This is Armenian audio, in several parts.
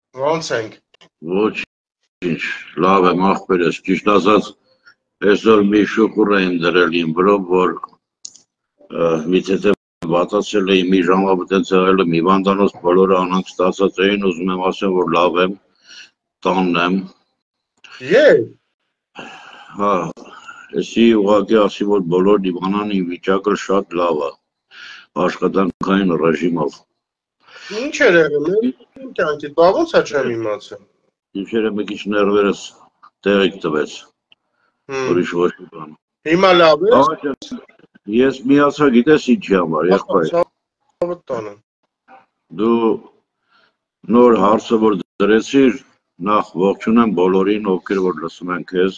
Ոնց ենք։ Ոչինչ, լավ եմ ախպերս, ճիշտ ասած, այսօր մի շուխուր էին դրել իմ վրով, որ մի թեթև վատացել էի, մի ժամապտենց եղել եմ հիվանդանոց, բոլորը անանք ստացած էին, ուզում եմ ասեմ, որ լավ եմ, տանն եմ։ Հա, էսի ուղղակի ասի, որ բոլոր դիվանան իմ վիճակը շատ լավ է, աշխատանքային ռեժիմով։ Ինչ էր եղել, կյանքիդ, բա ոնց է չեմ իմացել։ Ինչերը մի քիչ ներվերս տեղիք տվեց, ուրիշ ոչ մի բան։ Հիմա լավ ես։ Ես միացա, գիտես ինչի համար, եղբայր։ Դու նոր հարցը, որ դրեցիր, նախ ողջունեմ բոլորին, ովքեր որ լսում են քեզ։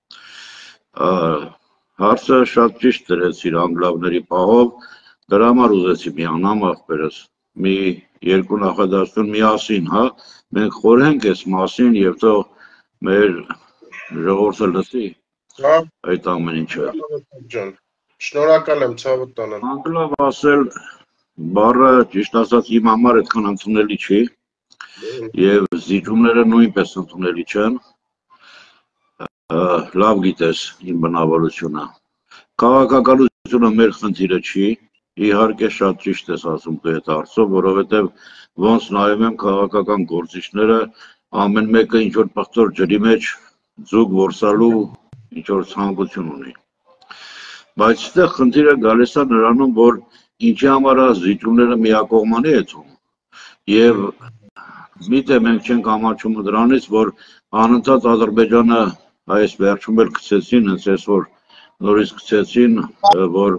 Հարցը շատ ճիշտ դրեցիր անգլավների պահով, դրա համար ուզեցի միանամ ախպերս, մի երկու նախադասություն միասին, հա, մենք խորհենք այս մասին եւ թող մեր ժողովուրդը լսի այդ ամեն ինչը։ Շնորհակալ եմ, ցավդ տանեմ։ Անգլավ ասել բառը ճիշտ ասած իմ համար այդքան ընդունելի չի եւ զիջումները նույնպես ընդունելի չեն։ Լավ գիտես իմ բնավորությունը։ Քաղաքականությունը մեր խնդիրը չի, իհարկե շատ ճիշտ ես ասում դու այդ հարցով, որովհետեւ ոնց նայում եմ քաղաքական գործիչները ամեն մեկը ինչ որ պղտոր ջրի մեջ ձուկ որսալու ինչ որ ցանկություն ունի։ Բայց այստեղ խնդիրը գալիս է նրանում, որ ինչի համար է զիջումները միակողմանի էթում եւ միթե մենք չենք ամաչում դրանից, որ անընդհատ Ադրբեջանը այս վերջում էլ գցեցին, հենց այսօր նորից գցեցին, որ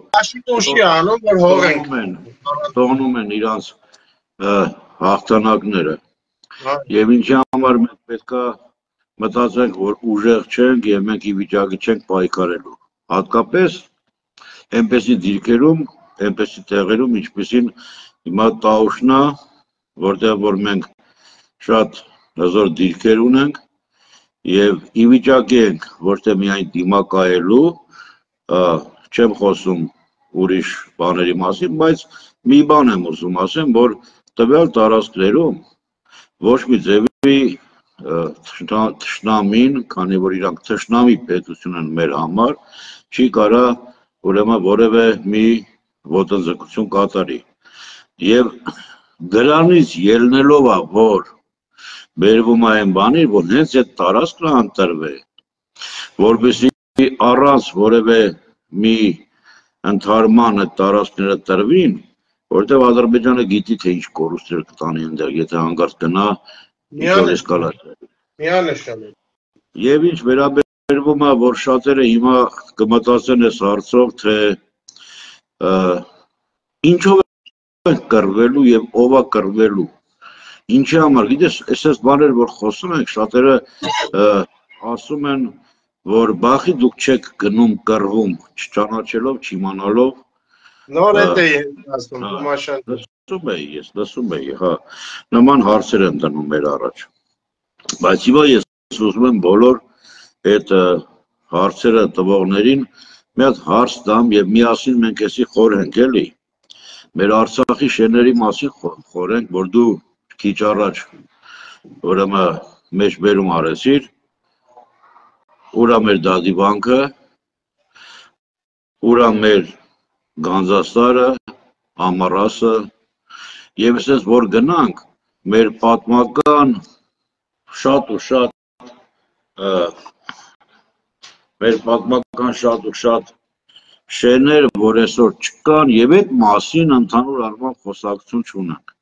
թողնում են իրանց հաղթանակները եւ ինչի համար մենք պետք է մտածենք, որ ուժեղ չենք եւ մենք ի վիճակի չենք պայքարելու։ Հատկապես այնպեսի դիրքերում, այնպեսի տեղերում, ինչպեսին հիմա Տաուշնա, որտեղ որ մենք շատ հզոր դիրքեր ունենք եւ ի վիճակի ենք ոչ թե միայն դիմակայելու, չեմ խոսում ուրիշ բաների մասին, բայց մի բան եմ ուզում ասեմ, որ տվյալ տարածքներում ոչ մի ձևի թշնամին, քանի որ իրանք թշնամի պետություն են մեր համար, չի կարա ուրեմն որևէ մի ոտնձգություն կատարի։ Եվ դրանից ելնելով է, որ բերվում է այն բանի, որ հենց այդ տարածքն անտրվե, որպեսզի առանց որևէ մի ընդհարման այդ տարածքները տրվին, որտեղ Ադրբեջանը գիտի թե ինչ կորուստներ կտանի այնտեղ, եթե հանկարծ գնա միանշանակ։ Եվ ինչ վերաբերվում է, որ շատերը հիմա կմտածեն այս հարցով, թե ինչով է կռվելու եւ ով է կռվելու։ Ինչի համար, գիտես, այս բաներ որ խոսում ենք, շատերը ասում են, որ բախի դուք չեք գնում կռվում, չճանաչելով, չիմանալով։ Նոր է ասում, մաշան։ Լսում էի, հա, նման հարցեր եմ դնում մեր առաջ։ Բայց հիմա ես ուզում եմ բոլոր այդ հարցերը տվողներին մի հատ հարց տամ եւ միասին մենք էսի խորհենք, էլի։ Մեր Արցախի շեների մասին խորհենք, որ դու քիչ առաջ ուրեմն մեջբերում արեցիր, ուրա մեր դադիվանքը, ուրա մեր Գանձաստարը, Ամառասը, եւ այսպես որ գնանք մեր պատմական շատ ու շատ շեներ, որ այսօր չկան եւ այդ մասին ընդհանուր առմամբ խոսակցություն չունենք։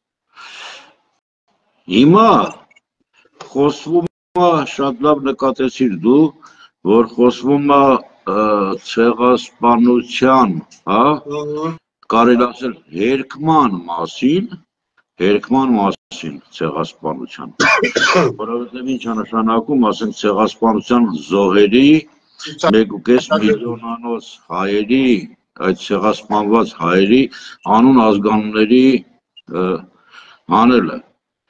Հիմա խոսվում է, շատ լավ նկատեցիր դու, որ խոսվում է ցեղասպանության, հա, կարելի ասել հերկման մասին ցեղասպանության, որովհետև ինչ է նշանակում, ասենք ցեղասպանության զոհերի 1.5 միլիոնանոց հայերի, այդ ցեղասպանված հայերի անուն ազգանունների անելը։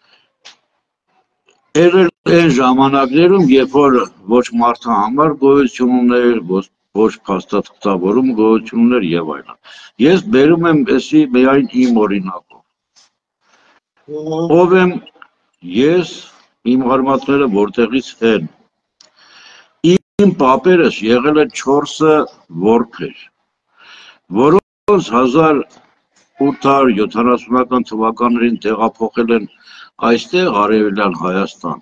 Այն ժամանակներում, երբ որ ոչ մարդը համար գոյություն ուներ, ոչ փաստաթղթավորում գոյություն ուներ եւ այլն։ Ես բերում եմ էսի միայն իմ օրինակով։ Ով եմ ես իմ արմատները որտեղից են։ Իմ պապերս եղել են 4 որբեր, որոնց 1870 թվականներին տեղափոխել են այստեղ Արևելյան Հայաստան։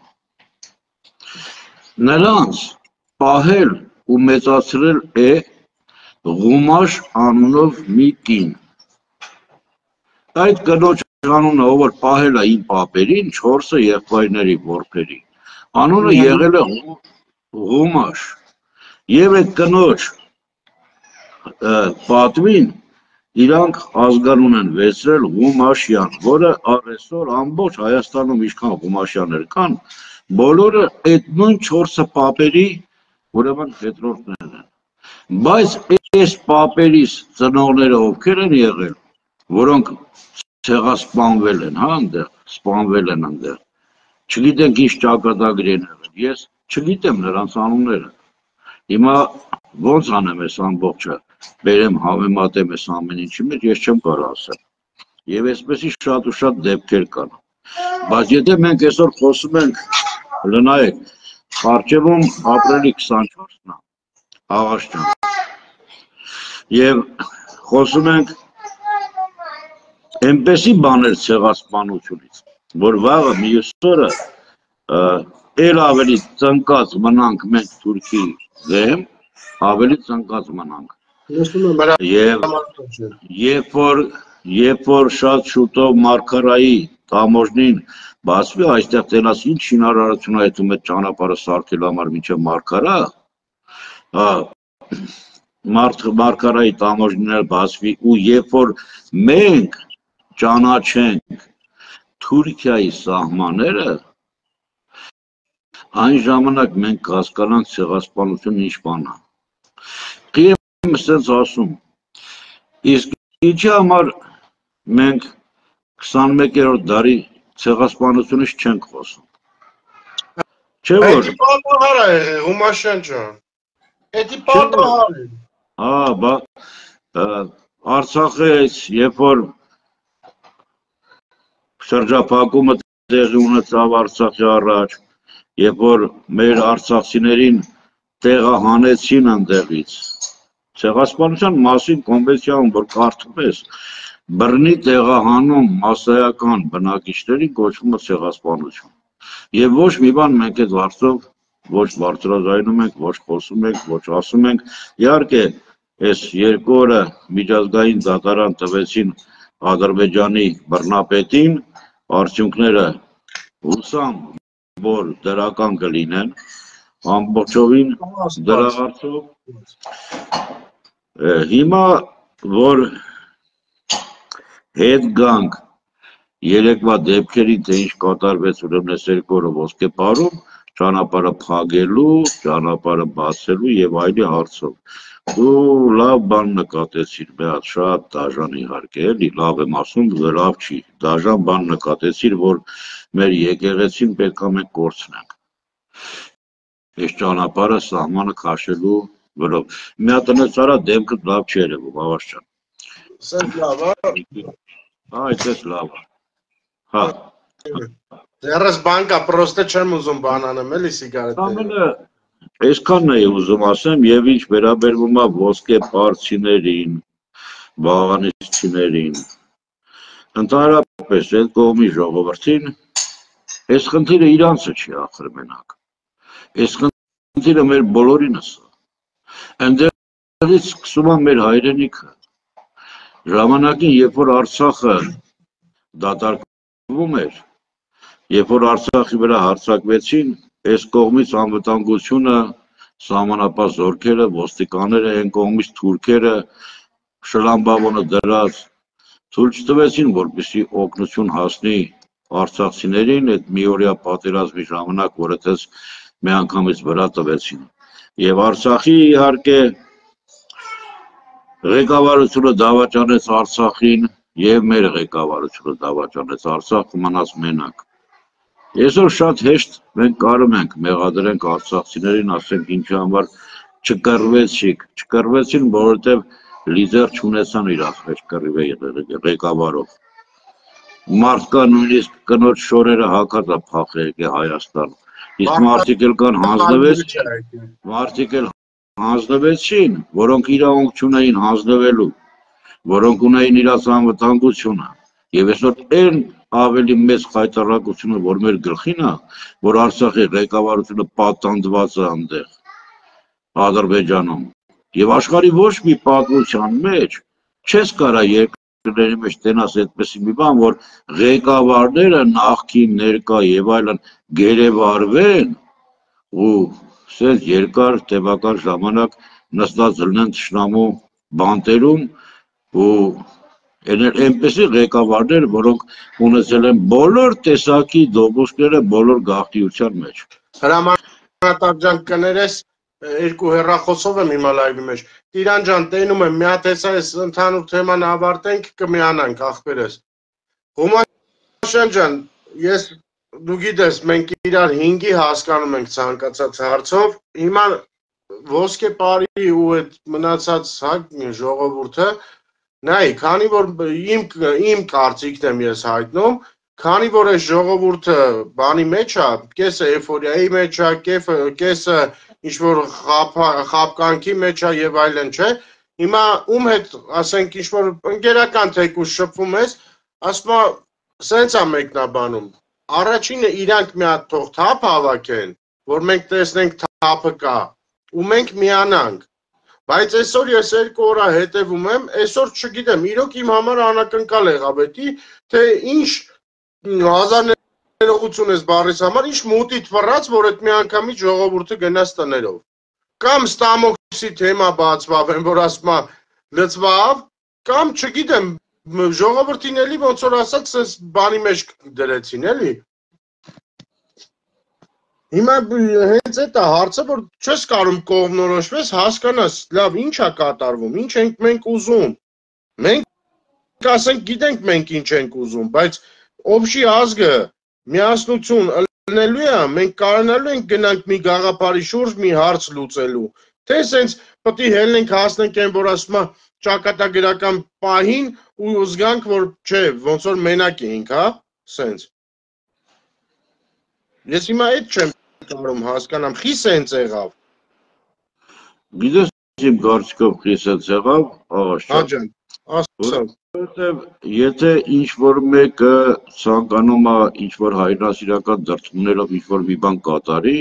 Նրանց պահել ու մեծացրել է Ղումաշ անունով մի կին։ Այդ կնոջ անունը, ով որ պահել է իմ պապերին, 4 եղբայրների որբերի, անունը եղել է Ղումաշ։ Եվ այդ կնոջ պատվին իրանք ազգանուն են վերցրել Ղումաշյան, որը այսօր ամբողջ Հայաստանում ինչքան Ղումաշյաններ կան, բոլորը այդ նույն 4 պապերի ուրեմն հետրորդներն են։ Բայց այս պապերիս ծնողները ովքեր են եղել, որոնք ցեղասպանվել են, սպանվել են այնտեղ։ Չգիտենք ինչ ճակատագրի են եղել, ես չգիտեմ նրանց անունները։ Հիմա ոնց անեմ այս ամբողջը, բերեմ համեմատեմ այս ամեն ինչի մեջ, ես չեմ կարող ասել։ Եվ այսպեսի շատ ու շատ դեպքեր կան։ Բայց եթե մենք այսօր խոսում ենք, լնայեք, Խարչևում ապրելի 24-ն է, Աղաշջան։ Եվ խոսում ենք այնպեսի բաներ ցեղասպանությունից, որ վաղը մյուս օրը էլ ավելի ծնկած մնանք մենք Թուրքի դեմ, ավելի ծնկած մնանք։ Եվ երբ որ շատ շուտով Մարգարայի տամոժնին բացվի, այստեղ տենաս ինչ շինարարություն է այդում այդ ճանապարհը սարքելու համար մինչև Մարգարա, Մարգարայի տամոժնիները բացվի ու երբ որ մենք ճանաչենք Թուրքիայի սահմանները, այն ժամանակ մենք կհասկանանք ցեղասպանությունը ինչ բան է։ Եմ ասենց ասում, իսկ ինչի համար մենք 21-րդ դարի ցեղասպանությունից չենք խոսում։ Չէ՞ որ։ Էդի պատահար է եղել, Ղումաշյան ջան։ Էդի պատահար է։ Բա Արցախից, երբ որ շրջափակումը տեղի ունեցավ Արցախի առաջ, երբ որ մեր արցախցիներին տեղահանեցին այնտեղից, ցեղասպանության մասին կոնվենցիայում, որ կարդում ես, բռնի տեղահանում մասսայական բնակիչների կոչվում է ցեղասպանություն։ Եվ ոչ մի բան մենք այդ հարցով ոչ բարձրաձայնում ենք, ոչ խոսում ենք, ոչ ասում ենք։ Իհարկե, այս 2 օրը միջազգային դատարան տվեցին Ադրբեջանի բռնապետին, արդյունքները հուսամ, որ դրական կլինեն, ամբողջովին դրա հարցով։ Հիմա որ հետ գանք երեկվա դեպքերին, թե ինչ կատարվեց ուրեմն այս 2 օրը Ոսկեպարում, ճանապարհը փակելու, ճանապարհը բացելու եւ այլի հարցով։ Դու լավ բան նկատեցիր, մի հատ շատ դաժան իհարկե, էլի լավ եմ ասում, լավ չի, դաժան բան նկատեցիր, որ մեր եկեղեցին պետք է մենք կորցնենք։ Այս ճանապարհը սահմանը քաշելու վրով։ Մի հատ նեցարա դեմքը լավ չի երևում, Աղաշջան։ Սենց լավ է։ Այդպես լավ է։ Հա։ Դեռս բանկա, պրոստը չեմ ուզում բան անեմ, էլի սիգարետները։ Ամենը այսքանն էի ուզում ասեմ, եւ ինչ վերաբերվում է ոսկեպարցիներին, վաղանիչներին, ընդհանրապես այդ կողմի ժողովրդին, այս խնդիրը իրանցը չի ախր մենակ։ Այս խնդիրը մեր բոլորինս է։ Այնտեղից սկսում է մեր հայրենիքը։ Ժամանակին, երբ որ Արցախը դատարկվում էր, երբ որ Արցախի վրա հարձակվեցին, այս կողմից անվտանգությունը, սահմանապահ զորքերը, ոստիկանները, այն կողմից թուրքերը, շլամբավոնը դրած, թույլ չտվեցին, որպեսզի օգնություն հասնի արցախցիներին, այդ միօրյա պատերազմի ժամանակ, որ այդպես միանգամից վրա տվեցին։ Եվ Արցախի իհարկե ղեկավարությունը դավաճանեց Արցախին եւ մեր ղեկավարությունը դավաճանեց Արցախը մնաց մենակ։ Այսօր շատ հեշտ մենք կարող ենք մեղադրենք արցախցիներին, ասենք ինչի համար չկռվեցին, որովհետեւ լիդեր չունեցան իրաց մեջ կռիվի ղեկավարով։ մարդկա նույնիսկ կնոջ շորերը հակած է փախել եկե Հայաստան։ Իսկ մարդիկ էլ կան հանձնվեցին, որոնք իրավունք չունեին հանձնվելու, որոնք ունեին իրաց անվտանգությունը։ Եվ այսօր այն ավելի մեծ խայտառակությունը, որ մեր գլխին է, որ Արցախի ղեկավարությունը պատանդված է այնտեղ Ադրբեջանում։ Եվ աշխարհի ոչ մի պատմության մեջ չես կարա երկրների մեջ տենաս այդպեսի մի բան, որ ղեկավարները նախքին, ներկա եւ այլն գերեվարվեն ու սենց երկար տևական ժամանակ նստած լինեն թշնամու բանտերում ու այնպեսի ղեկավարներ, որոնք ունեցել են բոլոր տեսակի դոբուսկները բոլոր գաղթիության մեջ։ Հրամանատար ջան, կներես երկու հեռախոսով եմ հիմա լայվի մեջ։ Տիրան ջան, տենում եմ, մի հատ հեսա այս ընդհանուր թեման ավարտենք, կմիանանք ախպերս։ Ղումաշյան ջան, դու գիտես, մենք իրար 5-ի հասկանում ենք ցանկացած հարցով։ Հիմա ոսկե պարի ու այդ մնացած ժողովուրդը նայ, քանի որ իմ կարծիքն եմ ես հայտնում, քանի որ այս ժողովուրդը բանի մեջ է, կեսը էյֆորիայի մեջ է, կեսը ինչ-որ խաբկանքի մեջ է եւ այլն, չէ։ Հիմա ում հետ, ասենք, ինչ-որ ընկերական թեկուզ շփվում ես, ասում է, սենց է մեկնաբանում։ Առաջինը իրանք մի հատ թող թափ հավաքեն, որ մենք տեսնենք թափը կա, ու մենք միանանք։ Բայց այսօր ես 2 օր հետևում եմ, այսօր չգիտեմ, իրոք իմ համար անակնկալ եղավ էդի, թե ինչ հազարներողություն ես բառիս համար, ինչ մուտիդ վռած, որ այդ մի անգամից ժողովուրդը գնաց տներով։ Կամ ստամոքսի թեմա բացվավ, որ ասում է լծվավ, կամ չգիտեմ, ժողովրդին էլի ոնց որ ասած, սենց բանի մեջ դրեցին, էլի։ Հիմա հենց այդ է հարցը, որ չես կարում կողմնորոշվես, հասկանաս, լավ, ինչ է կատարվում, ինչ ենք մենք ուզում։ Մենք ասենք գիտենք մենք ինչ ենք ուզում, բայց օբշի ազգը միասնություն ըլնելու է, մենք կարողանալու ենք գնանք մի գաղափարի շուրջ մի հարց լուծելու։ Թե սենց պետք է հելնենք հասնենք այն, որ ասում է ճակատագրական պահին ու զգանք, որ չէ, ոնց որ մենակ էինք, հա, սենց։ Ես հիմա այդ չեմ կարում հասկանամ, խի սենց եղավ։ Գիտես իմ կարծիքով խի սենց եղավ, աղաշան։ Ասա։ Եթե ինչ-որ մեկը ցանկանում է ինչ-որ հայրենասիրական դրդումներով ինչ-որ մի բան կատարի,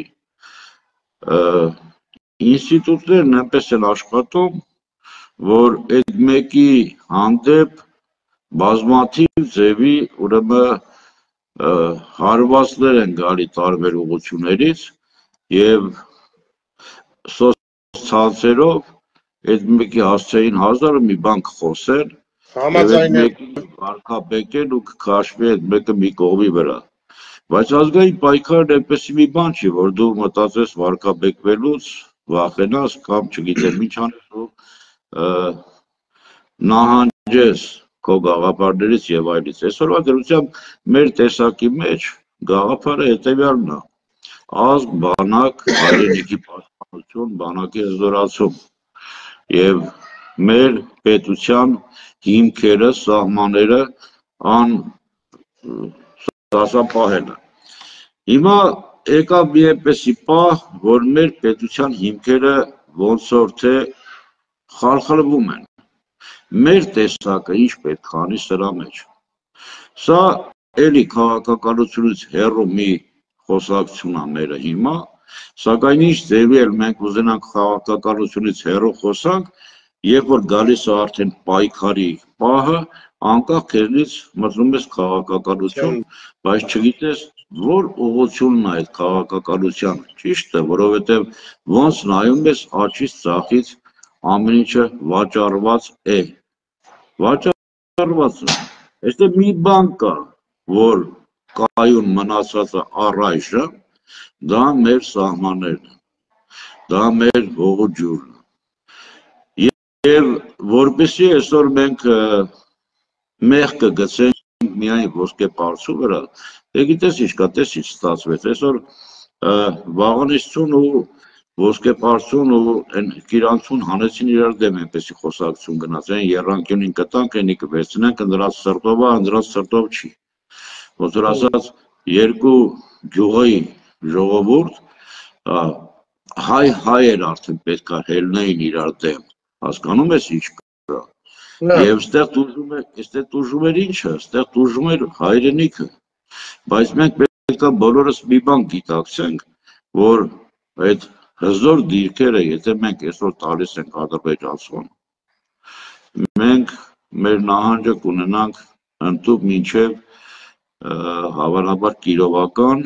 ինստիտուտներն այնպես են աշխատում, որ այդ մեկի հանդեպ բազմաթիվ ձևի ուրեմն հարվածներ են գալի տարբեր ուղղություններից եւ սոցցանցերով այդ մեկի հասցեին 1000 մի բան կխոսեն համաձայնեն վարկաբեկեն ու կքաշվի այդ մեկը մի կողմի վրա բայց ազգային պայքարն այնպես մի բան չի որ դու մտածես վարկաբեկվելուց վախենաս կամ չգիտեմ ինչ անես ու նահանջես քո գաղափարներից եւ այլից այսօրվա դրությամբ մեր տեսակի մեջ գաղափարը հետեւյալն է ազգ բանակ հայրենիքի պաշտպանություն բանակի զորացում եւ մեր պետության հիմքերը սահմանները դասապահելը հիմա եկավ մի այնպեսի պահ որ մեր պետության հիմքերը ոնց որ թե խարխլվում են մեր տեսակը ինչ պետք է անի սրա մեջ սա էլի քաղաքականությունից հեռու մի խոսակցություն է մերը հիմա սակայն ինչ ձևի էլ մենք ուզենանք քաղաքականությունից հեռու խոսանք երբ որ գալիս է արդեն պայքարի պահը անկախ քեզնից մտնում ես քաղաքականություն բայց չգիտես որ ուղղությունն է այդ քաղաքականության ճիշտ է որովհետև ոնց նայում ես աչից ծախից ամեն ինչը վաճառված է վաճառված է այստեղ մի բան կա որ կայուն մնացած է առայժմ դա մեր սահմաններն դա մեր հողու ջուրն եւ որպեսի այսօր մենք մեղքը գցենք միայն ոսկե պարծու վրա դե գիտես ինչ կա տես ինչ ստացվեց այսօր վաղանիստուն ու ոսկե պարծուն ու այն կիրանցուն հանեցին իրար դեմ այնպեսի խոսակցություն գնաց այն երանկյունին կտանք այնի կվերցնենք նրանց սրտով չի ոնց որ ասած երկու գյուղի ժողովուրդ հայ էր արդեն պետք է հելնեին իրար դեմ, հասկանում ես ինչ կա։ Եվ ստեղ տուժում էր ինչը, ստեղ տուժում էր հայրենիքը, բայց մենք պետք է բոլորս մի բան գիտակցենք, որ այդ հզոր դիրքերը, եթե մենք այսօր տալիս ենք ադրբեջանցուն, մենք մեր նահանջը կունենանք ընդհուպ մինչև հավանաբար Կիրովական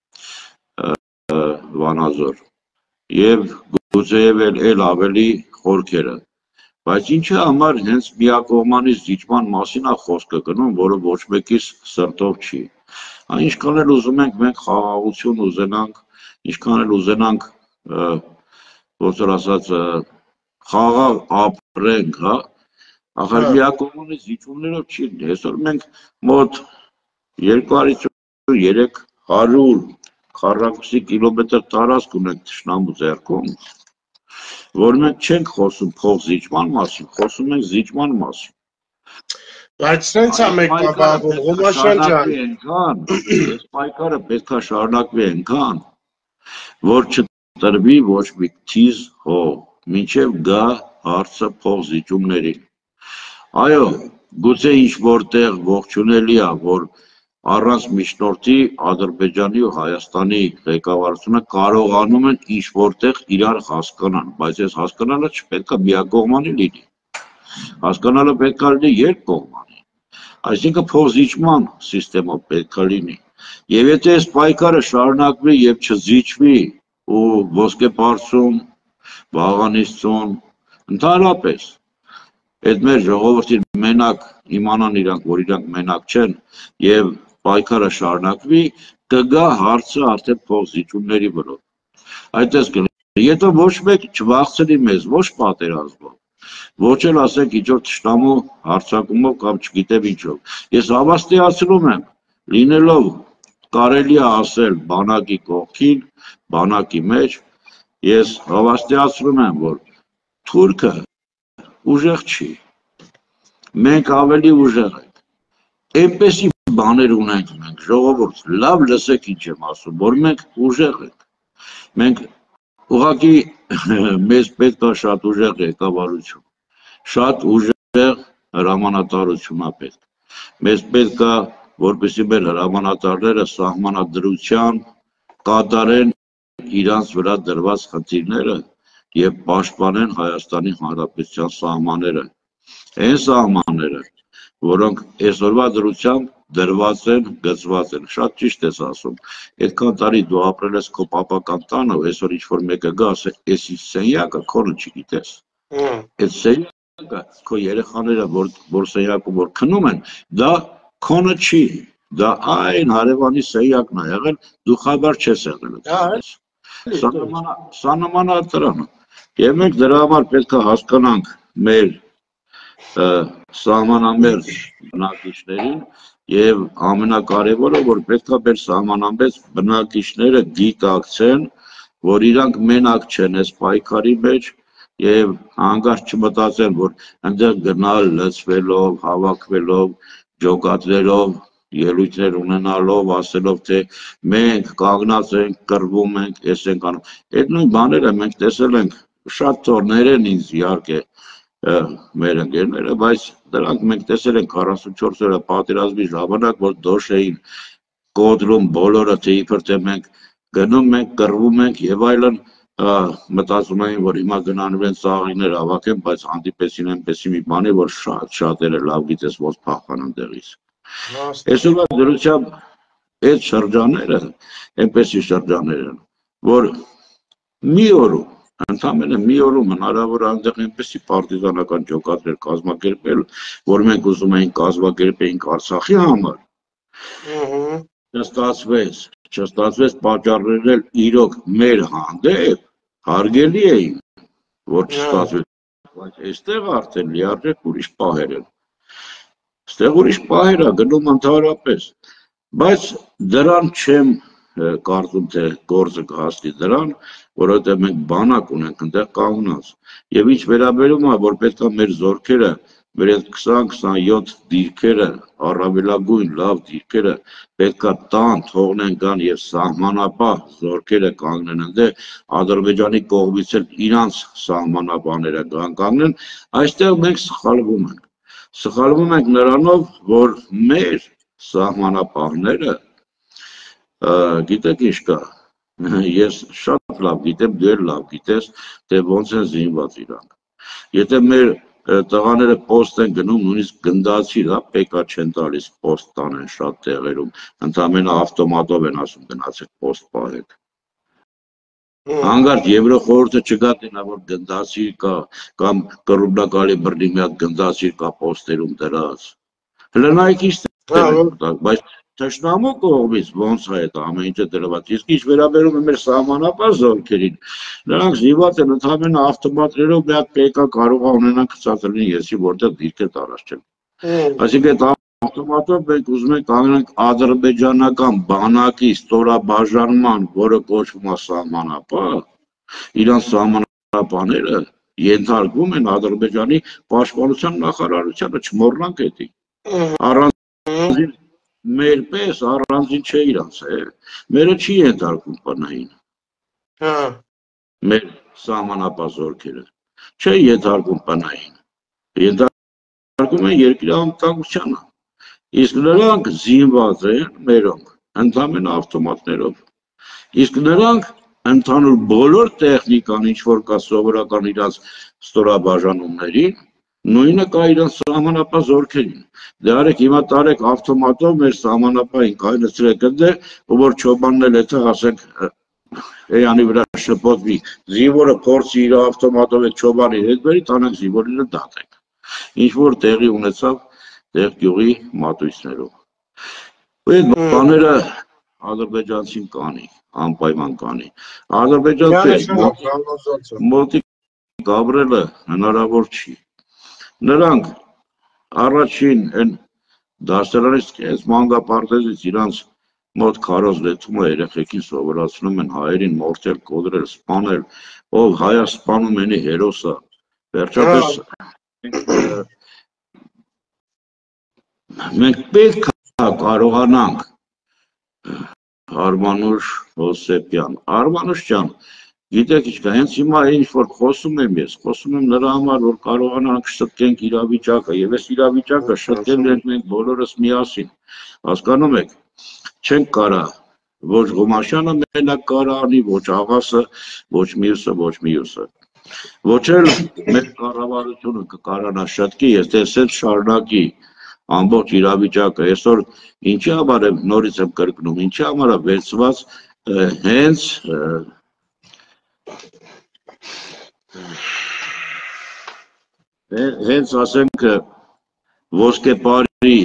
Վանաձոր և գուցեև էլ ավելի խորքերը, բայց ինչի համար հենց միակողմանի զիջման մասին է խոսքը գնում, որը ոչ մեկիս սրտով չի։ Ինչքան էլ ուզում ենք մենք խաղաղություն ուզենանք, ինչքան էլ ուզենանք ոնց որ ասած խաղաղ ապրենք, հա, ախր միակողմանի զիջումներով չի լինի։ Այսօր մենք մոտ 200-300 քառակուսի կիլոմետր տարածք ունենք թշնամու ձեռքում, որ մենք չենք խոսում փող զիջման մասին, խոսում ենք զիջման մասին։ Բայց սենց է մեկ կապահվում, Ղումաշյան ջան։ Այս պայքարը պետք է շարունակվի այնքան, որ չտրվի ոչ մի թիզ հող, մինչև գա հարցը փող զիջումներին։ Այո, գուցե ինչ որտեղ ողջունելի է, որ առանց միջնորդի Ադրբեջանի ու Հայաստանի ղեկավարությունը կարողանում են ինչ որտեղ իրար հասկանան, բայց այս հասկանալը չպետք է միակողմանի լինի։ Հասկանալը պետք է լինի երկկողմանի։ Այսինքն փոխզիջման սիստեմով պետք է լինի։ Եվ եթե այս պայքարը շարունակվի եւ չզիջվի ու ոսկեպարծում, վաղանիսցուն, ընդհանրապես այդ մեր ժողովրդին մենակ իմանան իրանք, որ իրանք մենակ չեն եւ պայքարը շարունակվի, կգա հարցը արդեն փոխզիջումների վրա։ Այդպես կլինի։ Եթե ոչ մեկ չվախցնի մեզ, ոչ պատերազմով, ոչ էլ ասենք իջոր թշնամու հարձակումով կամ չգիտեմ ինչով։ Ես հավաստիացնում եմ, լինելով կարելի է ասել բանակի կողքին, բանակի մեջ, ես հավաստիացնում եմ, որ թուրքը ուժեղ չի։ Մենք ավելի ուժեղ ենք։ Այնպեսի բաներ ունենք մենք, ժողովուրդ, լավ լսեք ինչ եմ ասում, որ մենք ուժեղ ենք։ Մենք ուղղակի մեզ պետք է շատ ուժեղ ղեկավարություն, շատ ուժեղ հրամանատարություն է պետք։ Մեզ պետք է, որպեսզի մեր հրամանատարները սահմանադրության կատարեն իրանց վրա դրված խնդիրները եւ պաշտպանեն Հայաստանի Հանրապետության սահմանները։ Այն սահմանները, որոնք այսօրվա դրությամբ դրված են, գծված են, շատ ճիշտ ես ասում։ Այդքան տարի դու ապրել ես քո պապական տանը, այսօր ինչ-որ մեկը գա, ասե, «Էս ինչ սենյակը քոնը չգիտես»։ Այդ սենյակը քո երեխաները, որ սենյակում որ քնում են, դա քոնը չի, դա այն հարևանի սենյակն է եղել, դու խաբար չես եղել։ Սա նման է դրանը։ Եվ մենք դրա համար պետք է հասկանանք մեր սահմանամերձ բնակիչներին եւ ամենակարևորը, որ պետք է մեր սահմանամերձ բնակիչները գիտակցեն, որ իրանք մենակ չեն այս պայքարի մեջ եւ հանգարց չմտածեն, որ այնտեղ գնալ լցվելով, հավաքվելով, ջոկատներով, ելույթներ ունենալով, ասելով թե մենք կանգնած ենք, կռվում ենք, էս ենք անում։ Այդ նույն բաները մենք տեսել ենք շատ թորներ են ինձ իհարկե մեր ընկերները, բայց դրանք մենք տեսել ենք 44 օրյա պատերազմի ժամանակ, որ դոշ էին կոտրում բոլորը, թե իբր թե մենք գնում ենք, կռվում ենք եւ այլն, մտածում էին, որ հիմա գնանում են ծաղիներ հավաքեն, բայց հանդիպեցին այնպեսի մի բանի, որ շատերը լավ գիտես ոնց փախան այնտեղից։ Այսօրվա դրությամբ այդ շրջանները, այնպեսի շրջաններ են, որ մի օրում ընդամենը մի օրում հնարավոր այնտեղ այնպեսի պարտիզանական ջոկատներ կազմակերպել, որ մենք ուզում էինք կազմակերպեինք Արցախի համար։ Չստացվեց պատճառներն էլ իրոք մեր հանդեպ հարգելի էին, որ չստացվեց, բայց այստեղ արդեն լիարժեք ուրիշ պահեր են։ Այստեղ ուրիշ պահեր է գնում ընդհանրապես, բայց դրան չեմ կարծում, թե գործը կհասնի դրան, որովհետև մենք բանակ ունենք այնտեղ կանգնած։ Եվ ինչ վերաբերում է, որ պետք է մեր զորքերը մեր այդ 20-27 դիրքերը, առավելագույն լավ դիրքերը պետքա տան, թողնեն գան եւ սահմանապահ զորքերը կանգնեն այնտեղ, Ադրբեջանի կողմից էլ իրանց սահմանապահները կանգնեն, այստեղ մենք սխալվում ենք։ Սխալվում ենք նրանով, որ մեր սահմանապահները, գիտեք ինչ կա, ես շատ լավ գիտեմ, դու էլ լավ գիտես, թե ոնց են զինված իրանք։ Եթե մեր տղաները պոստ են գնում, նույնիսկ գնդացի, պեկա չեն տալիս պոստ տանեն շատ տեղերում, ընդամենը ավտոմատով են ասում գնացեք պոստ պահեք։ Հանգարտ Եվրոխորհուրդը չգա որ գնդացի կա կամ կռուբլակալիբրի մի հատ գնդացի կա պոստերում դրած։ Հլնայք իստեղ, բայց թշնամու կողմից ոնց է այդ ամեն ինչը դրված, իսկ ինչ վերաբերում է մեր սահմանապահ զորքերին, նրանք զինված են ընդամենը ավտոմատներով մի հատ պեկա կարող է ունենան գծածրին եսի, որտեղ դիրք է տարածել։ Այսինքն այդ ավտոմատով մենք ուզում ենք կանգնենք ադրբեջանական բանակի ստորաբաժանման, որը կոչվում է սահմանապահ, իրանց սահմանապահները ենթարկվում են Ադրբեջանի պաշտպանության նախարարությանը, չմոռանանք էդի։ Առանձին մեր պես առանձին չէ իրանց է, մերը չի ենթարկվում պնային, մեր սահմանապահ զորքերը, չէ ենթարկվում պնային, ենթարկվում են երկրի անվտանգությանը, իսկ նրանք զինված են մերոնք, ընդամենը ավտոմատներով, իսկ նրանք ընդհանուր բոլոր տեխնիկան, ինչ որ կա սովորական իրանց ստորաբաժանումներին, նույնը կա իրանց սահմանապահ զորքերին։ Դե արեք հիմա տարեք ավտոմատով մեր սահմանապահին կայացրեք այնտեղ, որ չոբանն էլ եթե ասենք էյանի վրա շփոթվի, զինվորը փորձի իր ավտոմատով այդ չոբանի հետ բերի, տանենք զինվորները դատենք։ Ինչ որ տեղի ունեցավ տեղ գյուղի մատույցներով։ Այդ բաները ադրբեջանցին կանի, անպայման կանի։ Ադրբեջանցի մոտիկ Գաբրելը հնարավոր չի։ Նրանք առաջին են դասարանից կես մանկապարտեզից իրանց մոտ քարոզ լեթում է երեխեքին սովորացնում են հայերին մորթել, կոդրել, սպանել, ով հայը սպանում ენი հերոսը, վերջապես մենք պետք է կարողանանք Արմանուշ Հովսեփյան, Արմանուշ ջան, գիտեք ինչ կա, հենց հիմա ինչ որ խոսում եմ ես, խոսում եմ նրա համար, որ կարողանանք շտկենք իրավիճակը, եւ այս իրավիճակը շտկել ենք մենք բոլորս միասին, հասկանում եք, չենք կարա, ոչ Ղումաշյանը մենակ կարա անի, ոչ աղասը, ոչ մյուսը, ոչ էլ մեր կառավարությունը կկարանա շտկի, ես տեսել շարունակի ամբողջ իրավիճակը, այսօր ինչի համար եմ նորից եմ կրկնում, ինչի համար է վերցված հենց ասենք ոսկեպարի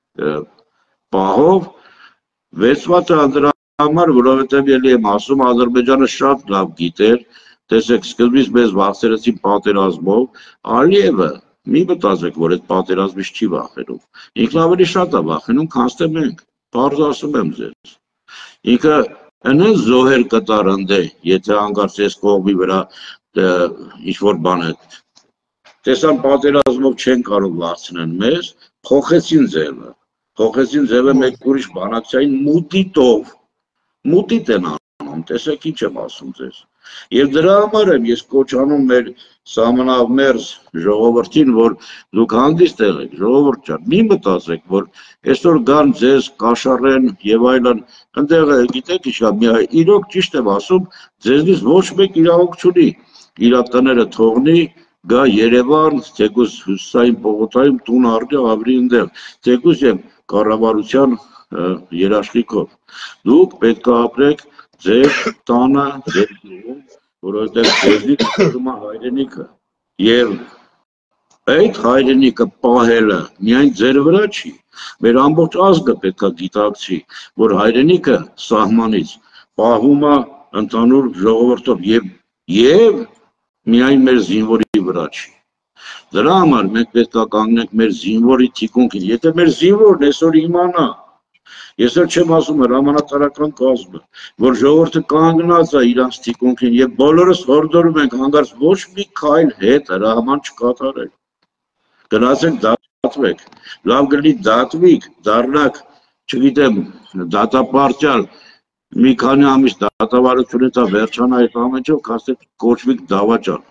պահով վերցված է դրա համար, որովհետև ելի եմ ասում, Ադրբեջանը շատ լավ գիտեր, տեսեք սկզբից մեզ վախցրեցին պատերազմով, Ալիևը մի մտածեք, որ այդ պատերազմից չի վախենում, ինքն ավելի շատ է վախենում, քան թե մենք, բարձ ասում եմ ձեզ, ինքը այնպես զոհեր կտար ընդե, եթե հանկարծ այս կողմի վրա ինչ-որ բան է, տեսան պատերազմով չեն կարող վախցնեն մեզ, փոխեցին ձևը մեկ ուրիշ բանակցային մուտիտ են անում, տեսեք ինչ եմ ասում ձեզ, և դրա համար եմ ես կոչանում մեր սահմանամերձ ժողովրդին, որ դուք հանգիստ եղեք, ժողովուրդ ջան, մի մտածեք, որ այսօր գան ձեզ կաշառեն եւ այլն, այնտեղ գիտեք ինչ, իրոք ճիշտ եմ ասում, ձեզնից ոչ մեկ իրավունք չունի իր տները թողնի, գա Երևան, թեկուզ հյուսիսային պողոտայում տուն առնի ապրի այնտեղ, թեկուզ եմ կառավարության երաշխիքով, դուք պետք է ապրեք ձեր տանը, ձեր գյուղում, որովհետև ձեզնից խնդրում է հայրենիքը եւ այդ հայրենիքը պահելը միայն ձեր վրա չի, մեր ամբողջ ազգը պետք է գիտակցի, որ հայրենիքը սահմանից պահվում է ընդհանուր ժողովրդով եւ միայն մեր զինվորի վրա չի։ Դրա համար մենք պետք է կանգնենք մեր զինվորի թիկունքին, եթե մեր զինվորն այսօր իմանա, ես էլ չեմ ասում հրամանատարական կազմը, որ ժողովուրդը կանգնած է իրանց թիկունքին եւ բոլորս հորդորում ենք հանգարց ոչ մի քայլ հետ հրաման չկատարել։ Գնացեք դատվեք, լավ գլի դատվիք, դառնաք, չգիտեմ, դատապարտյալ, մի քանի ամիս դատավարությունից վերջանա այդ ամենով, կասեք կոչվիք դավաճան։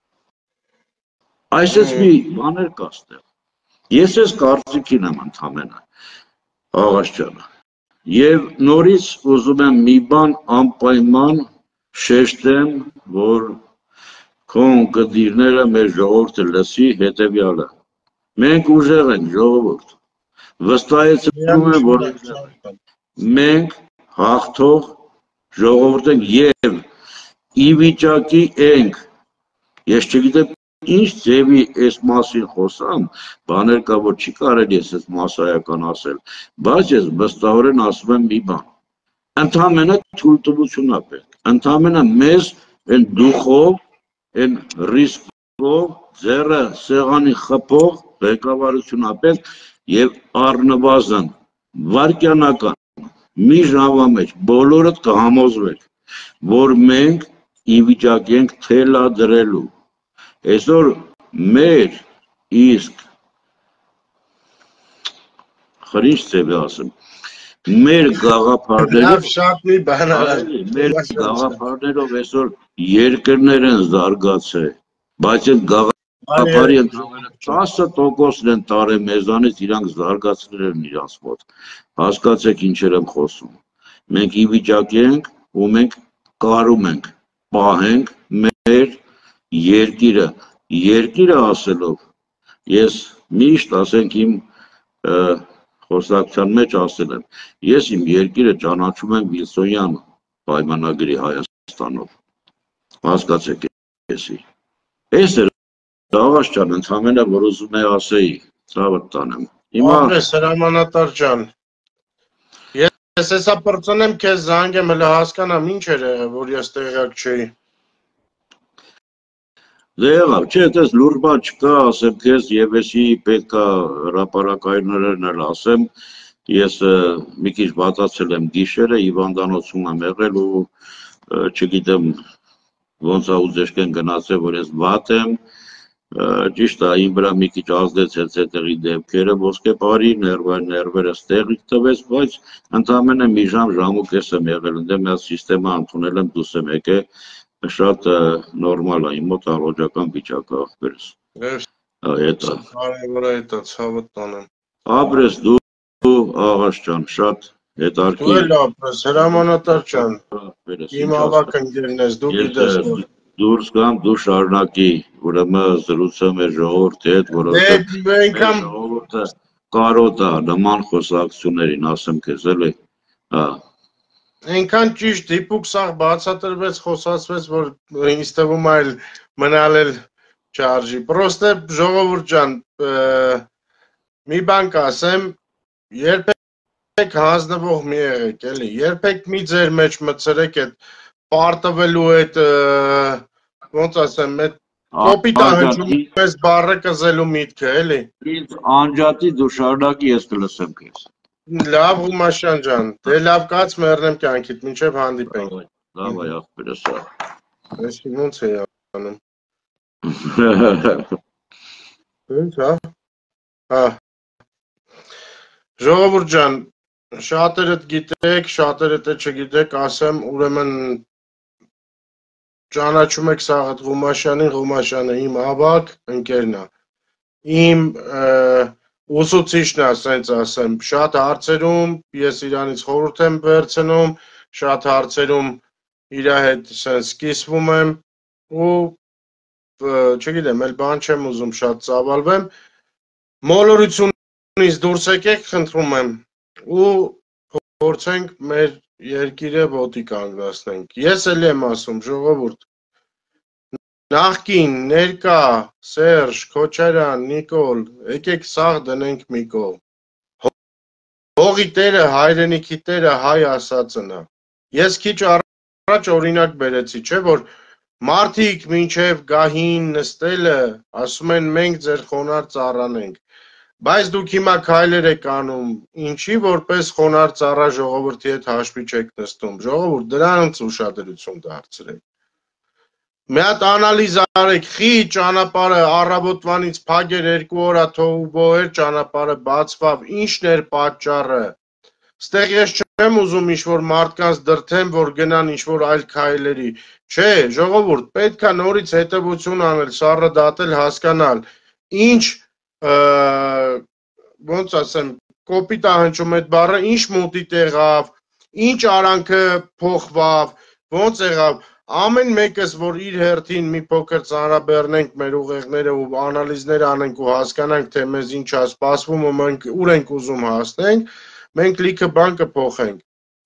Այսպես մի բաներ կա ստեղ։ Ես ես կարծիքին եմ ընդամենը, Աղաշջանը։ Եվ նորից ուզում եմ մի բան անպայման շեշտեմ, որ քոն կդիրները մեր ժողովուրդը լսի հետևյալը։ Մենք ուժեղ ենք ժողովուրդ։ Վստահեցնում եմ, որ մենք հաղթող ժողովուրդ ենք եւ ի վիճակի ենք։ Ես չգիտեմ ինչ ձևի այս մասին խոսամ, բաներ կա, որ չի կարելի ես մասսայական ասել, բայց ես վստահորեն ասում եմ մի բան։ Ընդամենը թույլտվություն է պետք, ընդամենը մեզ այն դուխով, այն ռիսկով, ձեռը սեղանի խփող ղեկավարություն է պետք եւ առնվազն վարկյանական մի ժամվա մեջ բոլորդ կհամոզվեք, որ մենք ի վիճակի ենք թելադրելու Այսօր մեր իսկ խրիշ ձև ասեմ, մեր գաղափարներով այսօր երկրներ են զարգացել, բայց այդ գաղափարի ընդամենը 10%-ն են տարել մեզանից իրանք զարգացնել են իրանց մոտ, հասկացեք ինչեր եմ խոսում, մենք ի վիճակի ենք ու մենք կարում ենք, պահենք մեր երկիրը ասելով, ես միշտ ասենք իմ խոսակցության մեջ ասել եմ, ես իմ երկիրը ճանաչում եմ Վիլսոնյան պայմանագրի Հայաստանով, հասկացեք եսի, ես էր Աղաշջան, ընդամենը որ ուզում է ասեի, ծավդ տանեմ, Ապրես հրամանատար ջան, ես հեսա պրծնեմ կեզ զանգեմ, հլը հասկանամ ինչ էր որ ես տեղյակ չէի Դե եղավ, չէ, այդպես լուրջ բան չկա, ասեմ քեզ եւ էսի պետքա հրապարակայիններն էլ ասեմ, ես մի քիչ բացացել եմ գիշերը, հիվանդանոցում եմ եղել ու չգիտեմ ոնց է ուզեշկեն գնացել, որ ես վատ եմ, ճիշտ է, իմ վրա մի քիչ ազդեցեց այդտեղի դեպքերը, ոսկեպարի, ներվերս տեղիք տվեց, բայց ընդամենը մի ժամ ու կես եմ եղել, ընդ մի հատ սիստեմա ընդունել եմ, դուրս եմ եկել շատ նորմալ է, իմ մոտ առողջական վիճակը ախպերս։ Հետա։ Կարևոր է հետա, ցավը տանեմ։ Ապրես դու Աղաշջան, շատ հետարքի։ Դու էլ ապրես, հրամանատար ջան։ Իմ ավակ ընկերն ես, դու գիտես որ։ Դուրս գամ, դու շարունակի, ուրեմն զրուցեմ մեր ժողովրդի հետ, որովհետև մեր ժողովուրդը կարոտ է նման խոսակցություններին, ասեմ քեզ էլի։ Այնքան ճիշտ դիպուկ սաղ բացատրվեց, խոսացվեց, որ ինձ թվում այլ մնալ էլ չարժի։ Պրոստե ժողովուրդ ջան, մի բան կասեմ, երբեք հանձնվող մի եղեք, էլի, երբեք մի ձեր մեջ մտցրեք այդ պարտվելու այդ, ոնց ասեմ, այդ կոպիտա հնչում ես բառը կզելու միտքը, էլի։ Ինձ անջատի դու շարունակի ես կլսեմ քեզ։ Լավ Ղումաշյան ջան, դե լավ կաց մեռնեմ կյանքիդ, մինչև հանդիպենք։ Լավ այ ախպերս է։ Ես ոնց է անում։ Ինչ հա։ Ժողովուրդ ջան, շատերդ գիտեք, շատերդ չգիտեք, ասեմ, ուրեմն ճանաչում եք Սաղաթ Ղումաշյանին, Ղումաշյանը իմ ավակ ընկերն է։ Իմ ուսուցիչն է, ասենց ասեմ, շատ հարցերում ես իրանից խորհուրդ եմ վերցնում, շատ հարցերում իր հետ սենց կիսվում եմ ու չգիտեմ, էլ բան չեմ ուզում շատ ծավալվեմ, մոլորությունից դուրս եկեք, խնդրում եմ ու փորձենք մեր երկիրը ոտի կանգնացնենք։ Ես էլ եմ ասում, ժողովուրդ, նախկին, ներկա, Սերժ, Քոչարյան, Նիկոլ, եկեք սաղ դնենք մի կողմ։ Հողի տերը, հայրենիքի տերը հայ ասածն է։ Ես քիչ առաջ օրինակ բերեցի, չէ՞ որ մարդիկ մինչև գահին նստելը ասում են մենք ձեր խոնար ծառան ենք։ Բայց դուք հիմա քայլեր եք անում, ինչի որպես խոնար ծառա ժողովրդի հետ հաշվի չեք նստում։ Ժողովուրդ դրանց ուշադրություն դարձրեք։ Մի հատ անալիզ արեք, խի ճանապարհը առավոտվանից փագեր 2 օր թող բոհեր ճանապարհը բացվավ, ինչն էր պատճառը։ Ստեղ ես չեմ ուզում ինչ-որ մարդկանց դրթեմ, որ գնան ինչ-որ այլ քայլերի։ Չէ, ժողովուրդ, պետք է նորից հետևություն անել, սառը դատել, հասկանալ, ինչ ոնց ասեմ, կոպիտ է հնչում այդ բառը, ինչ մոտիտ եղավ, ինչ արանքը փոխվավ, ոնց եղավ, ամեն մեկս, որ իր հերթին մի փոքր ծանրաբեռնենք մեր ուղեղները ու անալիզներ անենք ու հասկանանք, թե մեզ ինչ է սպասվում ու մենք ուր ենք ուզում հասնենք, մենք լիքը բան կփոխենք։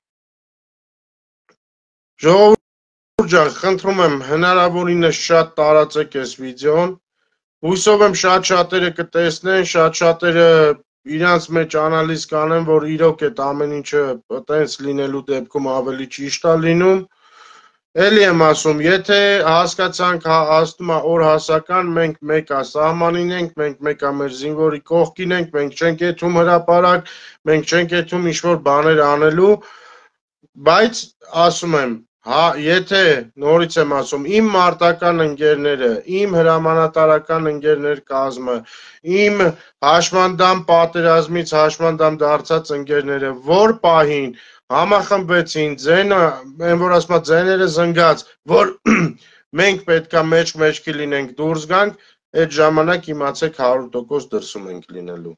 Ժողովուրդ ջան, խնդրում եմ, հնարավորինս շատ տարածեք այս վիդեոն։ Հույսով եմ շատ-շատերը կտեսնեն, շատ-շատերը իրանց մեջ անալիզ կանեն, որ իրոք այդ ամեն ինչը տենց լինելու դեպքում ավելի ճիշտ է լինում։ Էլի եմ ասում, եթե հասկացանք, ասում է օր հասական, մենք մեկա սահմանին ենք, մենք մեկա մեր զինվորի կողքին ենք, մենք չենք եթում հրապարակ, մենք չենք եթում ինչ-որ բաներ անելու, բայց ասում եմ, եթե նորից եմ ասում, իմ մարտական ընկերները, իմ հրամանատարական ընկերներ կազմը, իմ հաշմանդամ պատերազմից հաշմանդամ դարձած ընկերները, որ պահին համախմբվեցին, այն որ ասում է ձեները զնգած, որ մենք պետքա մեջքի լինենք, դուրս գանք, այդ ժամանակ իմացեք 100% դրսում ենք լինելու։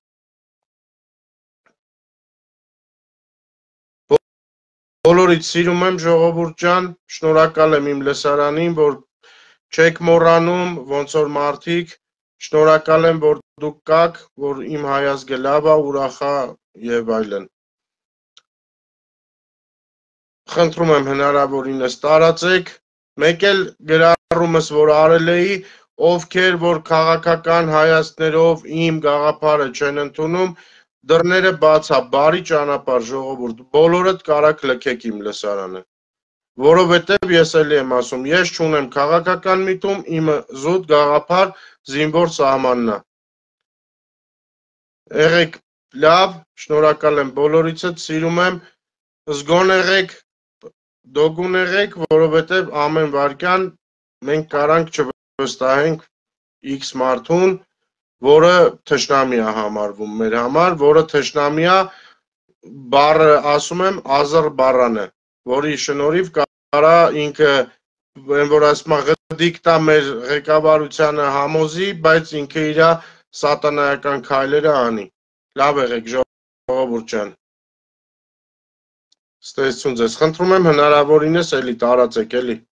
Բոլորիդ սիրում եմ, ժողովուրդ ջան, շնորհակալ եմ իմ լսարանին, որ չեք մոռանում, ոնց որ մարդիկ, շնորհակալ եմ, որ դուք կաք, որ իմ հայազգը լավ է, ուրախ է եւ այլն։ Խնդրում եմ հնարավորինս տարածեք, մեկ էլ գրառումս, որ արել էի, ովքեր որ քաղաքական հայացքներով իմ գաղափարը չեն ընդունում, դռները բաց է, բարի ճանապարհ ժողովուրդ, բոլորդ կարաք լքեք իմ լսարանը, որովհետև ես էլի եմ ասում, ես չունեմ քաղաքական միտում, իմը զուտ գաղափար զինվոր սահմանն է։ Եղեք լավ, շնորհակալ եմ բոլորիցդ, սիրում եմ, զգոն եղեք, դոգուն եղեք, որովհետև ամեն վարքյան մենք կարանք չվստահենք X մարդուն, որը թշնամի է համարվում մեր համար, որը թշնամի է, բառը ասում եմ, ազար բառանը, որի շնորհիվ կարա ինքը, որ ասում է, գդիկ տա մեր ղեկավարությանը համոզի, բայց ինքը իր սատանայական քայլերը անի։ Լավ եղեք, ժողովուրդ ջան։ Ստեսություն ձեզ, խնդրում եմ հնարավորինս էլի տարածեք էլի։